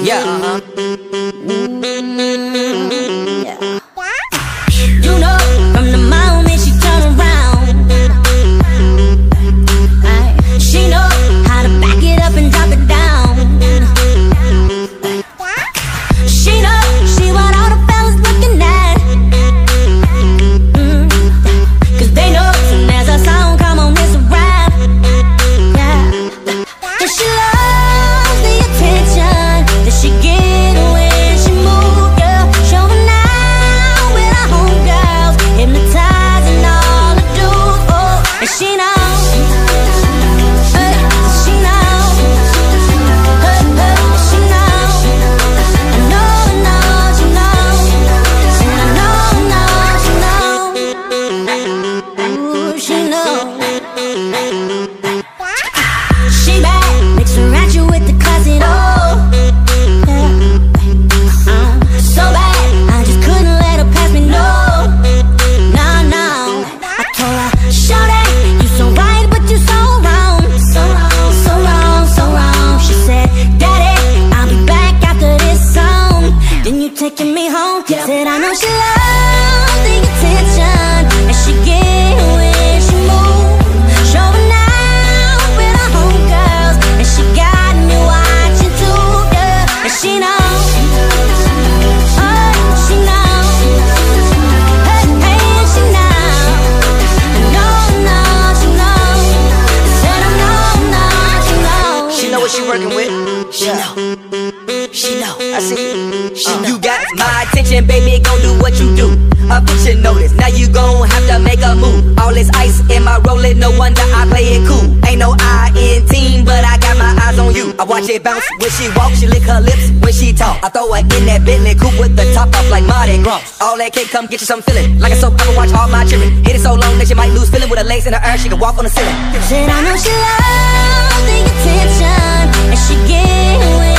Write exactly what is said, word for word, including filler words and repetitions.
Yeah, uh-huh. Yeah. You know, from the moment she turn around, ay, she know how to back it up and drop it down. She know she what all the fellas looking at, mm, cause they know soon as a song come on, it's a rap. Yeah. And she loves the attention that she get when she move, yeah. Showing out with her homegirls, hypnotizing all the dudes, oh. And she knows, hey, she knows, hey, hey, she knows. I know, I know, she knows, and I know, I know, she knows. Ooh, she knows. She bad, mix her at you with the classic, oh. Yeah. Uh, so bad, I just couldn't let her pass me, no. No, no. I told her, shawty, you so right, but you so wrong. So wrong, so wrong, so wrong. She said, daddy, I'll be back after this song. Then you taking me home. Said, I know she loves the attention and she get when she move. Showing out with her homegirls, and she got me watching too, yeah. And she knows, oh, she knows, hey, hey, and she knows. I know, know, she knows. I said I know, know, she knows. She know what she working with. She Yeah. know. She know. I see. She Uh. know. You got my attention, baby. Gon' do what you do. I put your notice. Now you gon' have to make a move. All this ice in my rolling, no wonder I play it cool. Ain't no I in team, but I got my eyes on you. I watch it bounce when she walk, she lick her lips when she talk. I throw her in that Bentley coupe with the top off like Mardi Gras. All that cake come get you some feeling. Like a soap opera, watch all my children. Hit it so long that she might lose feeling. With her legs in the air, she can walk on the ceiling. Said I know she loves the attention and she get when